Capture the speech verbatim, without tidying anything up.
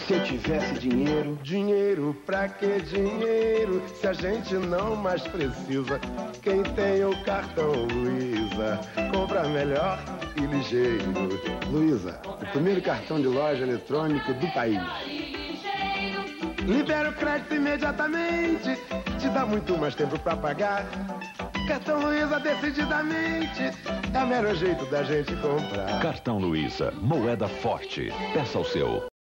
Se eu tivesse dinheiro... Dinheiro, pra que dinheiro? Se a gente não mais precisa. Quem tem o cartão Luiza, compra melhor e ligeiro. Luiza, o primeiro cartão de loja eletrônico do país. Libera o crédito imediatamente, te dá muito mais tempo pra pagar. Cartão Luiza, decididamente, é o melhor jeito da gente comprar. Cartão Luiza, moeda forte. Peça o seu.